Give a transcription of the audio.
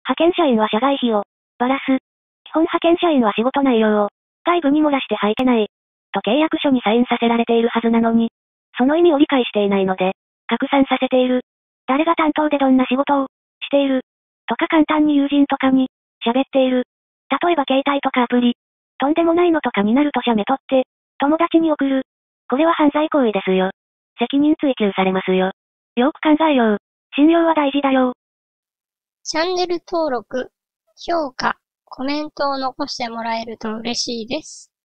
派遣社員は社外費をばらす。基本派遣社員は仕事内容を外部に漏らしてはいけない。と契約書にサインさせられているはずなのに、その意味を理解していないので、拡散させている。誰が担当でどんな仕事をしている。とか簡単に友人とかに喋っている。例えば携帯とかアプリ。とんでもないのとかになると写メ撮って、友達に送る。これは犯罪行為ですよ。責任追及されますよ。よく考えよう。信用は大事だよ。 チャンネル登録、評価、コメントを残してもらえると嬉しいです。